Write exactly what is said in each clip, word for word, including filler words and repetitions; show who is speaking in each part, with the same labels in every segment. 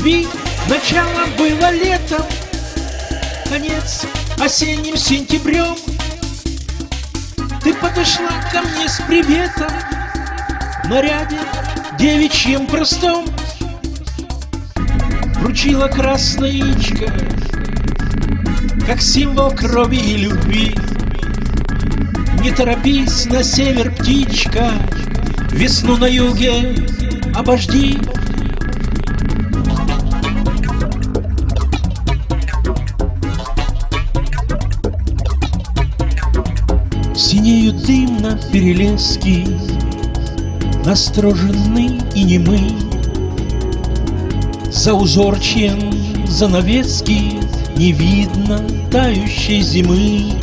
Speaker 1: любви. Начало было летом, конец осенним сентябрем. Ты подошла ко мне с приветом в наряде девичьем простом. Вручила красное яичко, как символ крови и любви. Не торопись на север, птичка, весну на юге обожди. Синеют дымно перелески, настороженный и немый. За узорчием занавески не видно тающей зимы.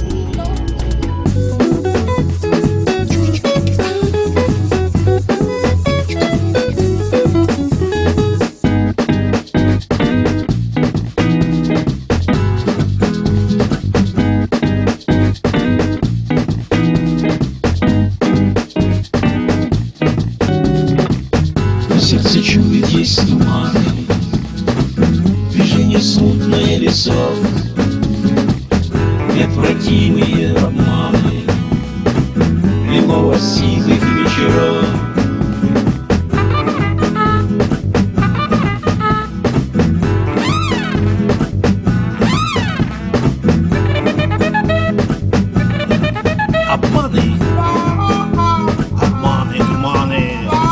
Speaker 2: Сердце чует, есть туманы, движение смутное лицо, неотвратимые обманы лилово-сизых вечеров.
Speaker 1: Обманы, обманы, туманы.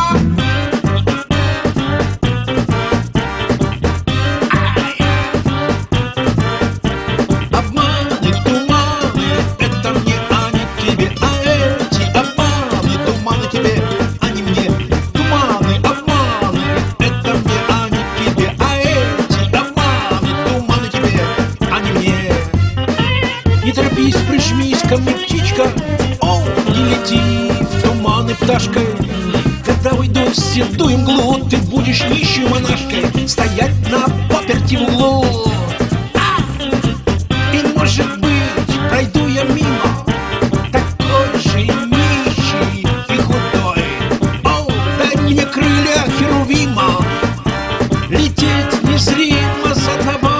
Speaker 1: Не торопись, прижмись ко мне, птичка, о, не лети в туманы пташкой. Когда уйду в седую мглу, ты будешь нищей монашкой стоять на паперти в углу. А! И может быть, пройду я мимо, такой же нищий и худой. О, дай мне крылья херувима, лететь незримо за тобой.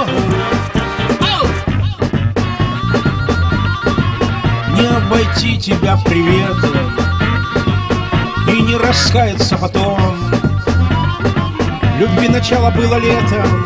Speaker 1: Не обойти тебя приветом и не раскаяться потом. Любви начало было летом.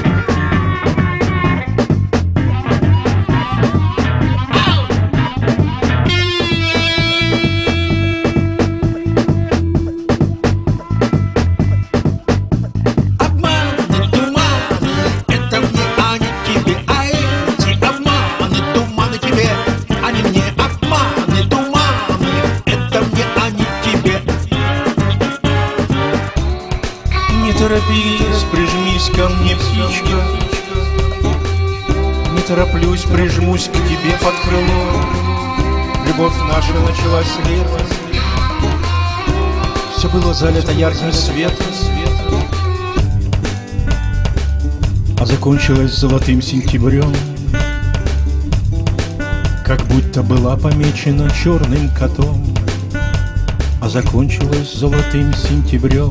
Speaker 1: Обманы, туманы, это мне, а не тебе, а эти обманы, туманы тебе, а не мне. Обманы, туманы, это мне, а не тебе. Не торопись, прижмись ко мне, птичка. Не тороплюсь, прижмусь к тебе под крыло. Любовь наша началась летом, все было залито ярким светом, а закончилось золотым сентябрем. Как будто была помечена черным котом, а закончилась золотым сентябрем.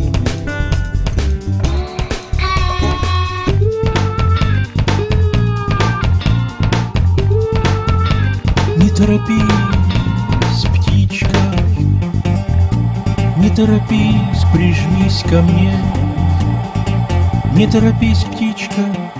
Speaker 1: Не торопись, птичка, не торопись, прижмись ко мне. Не торопись, птичка,